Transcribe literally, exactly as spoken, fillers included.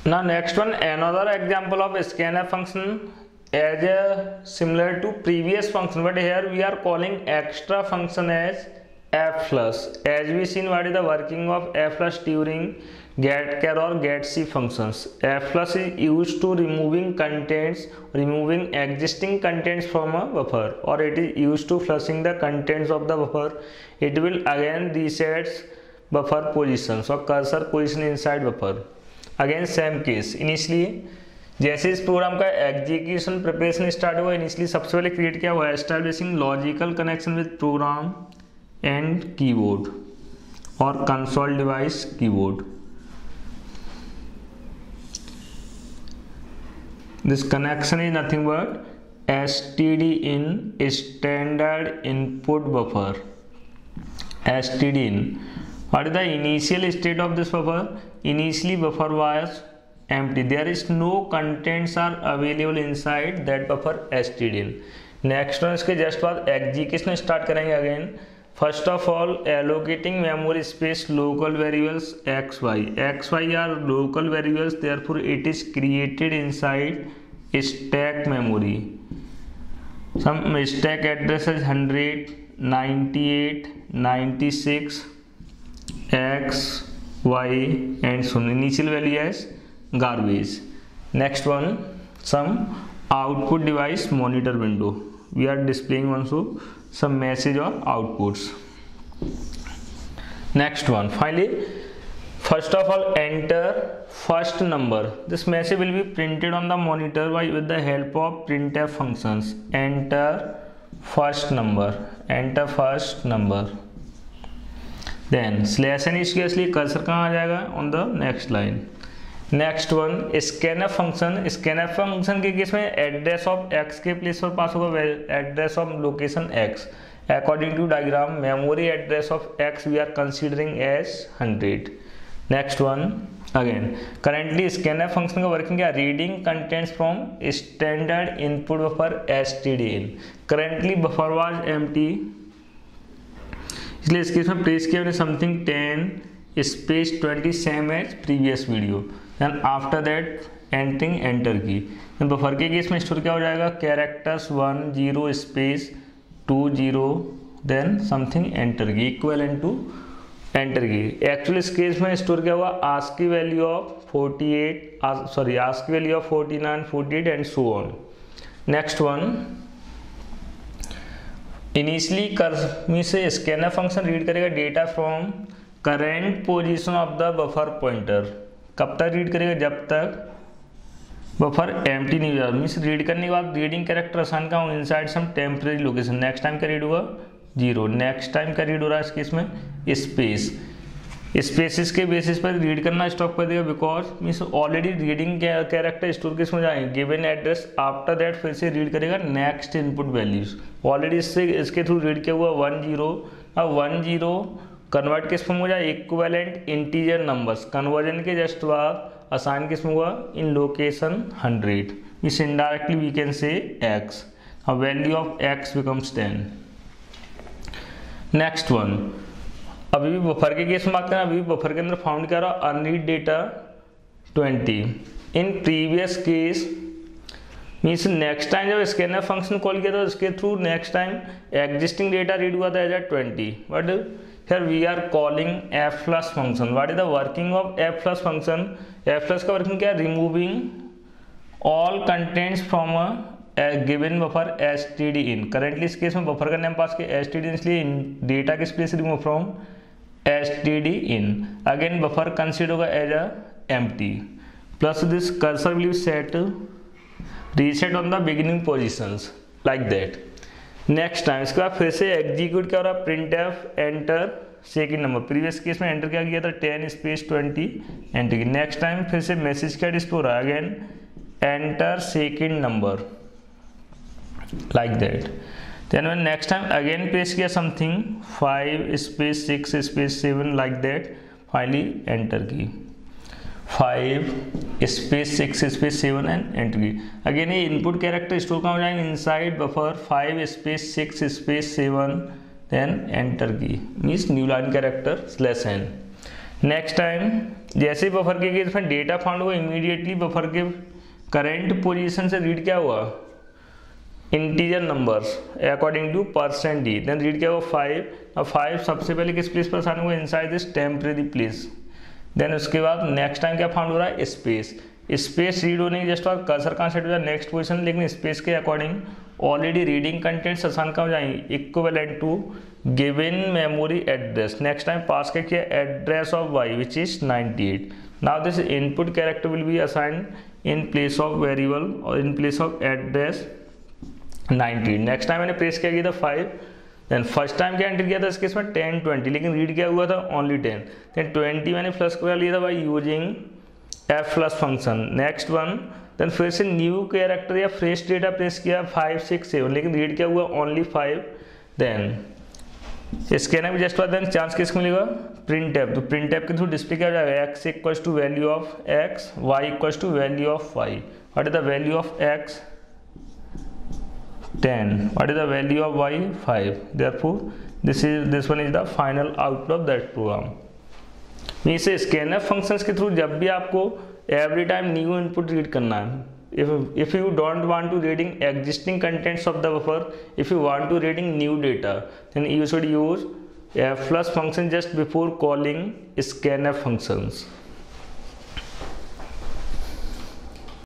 Now next one, another example of scanf function as a similar to previous function, but here we are calling extra function as f plus. As we seen what is the working of f plus during getchar or getC functions. F plus is used to removing contents, removing existing contents from a buffer, or it is used to flushing the contents of the buffer. It will again resets buffer position, so cursor position inside buffer. Again same case, initially जैसे इस program का execution preparation start हुआ, initially सबसे पहले create किया हुआ है establishing logical connection with program and keyboard और console device keyboard. This connection is nothing but STD in standard input buffer. STD in, what is the initial state of this buffer? Initially buffer was empty, there is no contents are available inside that buffer stdin. Next one इसके just बाद execution start करेंगे. Again first of all allocating memory space local variables x y. X y are local variables, therefore it is created inside stack memory. Some stack address is hundred ninety eight ninety six x, y and so on. Initial value as garbage. Next one, some output device monitor window. We are displaying also some message or outputs. Next one, finally, first of all enter first number. This message will be printed on the monitor by with the help of printf functions. Enter first number, enter first number. Then slash n इसके असली cursor कहाँ आ जाएगा? On the next line. Next one scanf function. Scanf function के case में address of x के place पर pass होगा address of location x. According to diagram memory address of x we are considering as hundred. Next one again currently scanf function का working क्या? Reading contents from standard input buffer STD in. Currently buffer was empty, इसलिए इसके इसमें place किया हमने something ten space twenty same as previous video. Then after that entering enter key. Buffer के case में store क्या हो जाएगा? Characters one zero space two zero then something enter key equal to enter key. Actually इस case में store क्या हुआ? ASCII की value of forty eight sorry ASCII की value of forty nine forty eight and so on. Next one initially कर में से scanf function read करेगा data from current position of the buffer pointer. कब तक रीड करेगा? जब तक बफर एम्प्टी नहीं हो जाता. मीन्स रीड करने के बाद रीडिंग कैरेक्टर असाइन का inside some temporary location. Next time का रीड होगा जीरो. नेक्स्ट टाइम का रीड हो रहा है इसके इसमें स्पेस. स्पेसिस के बेसिस पर रीड करना स्टॉप कर देगा because means already reading character store किस में जाएंगे? Given address. आफ्टर दैट फिर से रीड करेगा नेक्स्ट इनपुट वैल्यूज. ऑलरेडी इससे इसके थ्रू रीड किया हुआ वन जीरो. अब वन जीरो कन्वर्ट किस फॉर्म हो जाए? Equivalent integer numbers. कन्वर्जन के जस्ट बाद असाइन किस में हुआ? In location hundred. Means indirectly we can say X. अब value of X becomes ten. Next one अभी भी बफर के केस में बात करें. अभी भी बफर के अंदर फाउंड क्या रहा? Unread data twenty. In previous case means next time जब स्कैनर फंक्शन कॉल किया था उसके through next time existing data read हुआ था as a twenty. But here we are calling F plus function. What is the working of F plus function? F plus का working क्या है? Removing all contents from a given buffer STD in. Currently इस case में buffer का name पास किया STD in, इसलिए data किस place remove from STD in. Again buffer consider होगा as a empty. Plus this cursor will be set reset on the beginning positions like that. Next time इसके बाद फिर से execute क्या हो रहा है? Print F enter second number. Previous case में एंटर क्या किया था? Ten space twenty enter key. Next time फिर से मैसेज क्या डिस्प्ले हो रहा है? Again enter second number like that. Then when next time again paste किया something five space six space seven like that. Finally enter की five space six space seven and enter की. Again ये input character store कहाँ हो जाएंगे? inside buffer five space six space seven then enter की. Means new line character slash n. Next time जैसे ही buffer के केस में डेटा फाउंड हुआ, इमीडिएटली बफर के करेंट पोजीशन से रीड क्या हुआ, integer numbers according to percent D. Then read क्या हुआ फाइव। अब फाइव सबसे पहले किस प्लेस पर असाइन हुआ, inside this temporary place. Then उसके बाद नेक्स्ट टाइम क्या फाउंड हो रहा है, स्पेस। स्पेस रीड होने की जस्ट बाद कर्सर कहाँ सेट हो जाए, नेक्स्ट पोजीशन, लेकिन स्पेस के according already reading contents assign कहाँ हो जाएंगे, equivalent to given memory address. Next time pass क्या किया, address of Y which is ninety eight. Now this input character will be assigned in place of variable और in place of address ninety. Next time मैंने press क्या किया था five. Then first time क्या enter किया था इसके इसमें टेन ट्वेंटी, लेकिन रीड क्या हुआ था ओनली टेन। देन ट्वेंटी मैंने प्लस कर लिया था by using F plus function. Next one, then फिर से न्यू कैरेक्टर या फ्रेश डेटा प्रेस किया फाइव सिक्स सेवन, लेकिन रीड क्या हुआ ओनली फाइव। देन स्कैनर भी जस्ट बाद देन चांस किसको मिलेगा, प्रिंट एप। तो प्रिंट एप के थ्रू डिस्प्ले क्या हो जाएगा, X equals to value of X, Y equals to value of Y. What is the value of X, ten. What is the value of y, five. Therefore this is this one is the final output of that program. मीन्स scanf functions के through जब भी आपको every time new input read करना है, if if you don't want to reading existing contents of the buffer, if you want to reading new data, then you should use f plus function just before calling scanf functions.